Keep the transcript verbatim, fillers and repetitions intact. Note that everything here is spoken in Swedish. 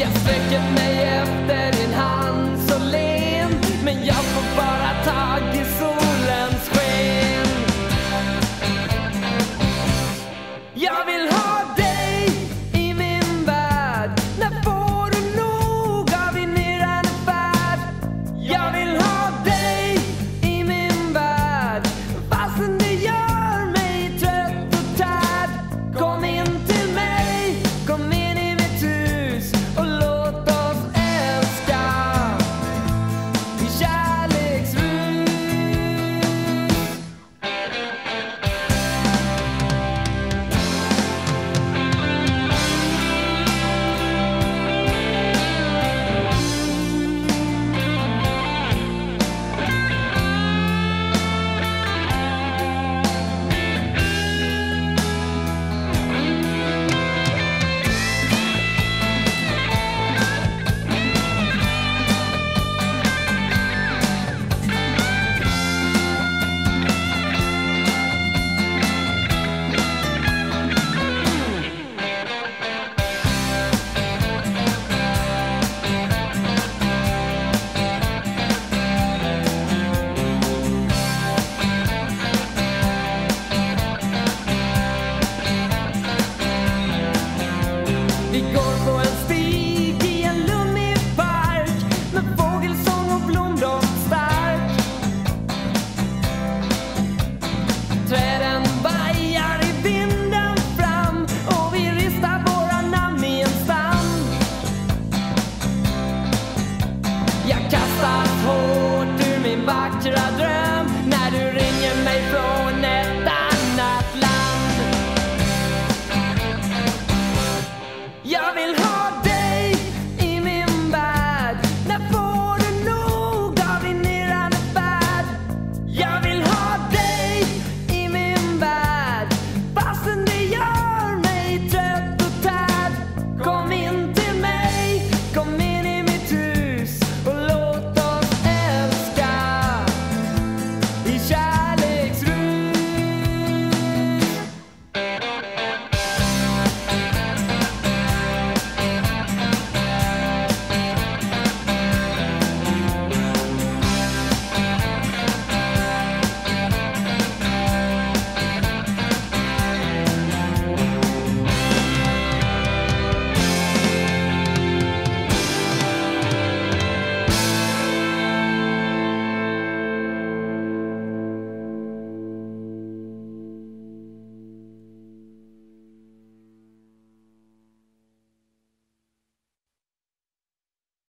Jag sträcker mig efter din hand så len, men jag får bara tag i solens sken. Jag vill ha dig i min värld. När får du nog av din irrande färd? Jag vill ha dig i min värld, fastän det gör mig trött och tärd. Kom in till mig, kom in i mitt hus och låt oss älska i kärleksrus. Vi går på en stig i en lummig park med fågelsång och blomdoft stark. Träden vajar i vinden fram och vi ristar våra namn i en stam. Jag kastas hårt ur min vackra dröm när du ringer mig från ett annat land. Jag vill